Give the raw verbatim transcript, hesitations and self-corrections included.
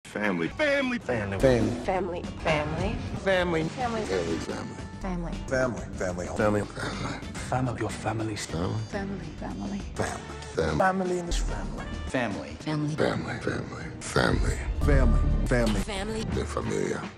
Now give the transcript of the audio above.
Family. Family. Family. Family. Family. Family. Family. Family. Family. Family. Family. Family. Family. Family. Family. Your family. Family. Family. Family. Family. Family. Family in this family. Family. Family. Family. Family. Family. Family. Family. Family. De familia.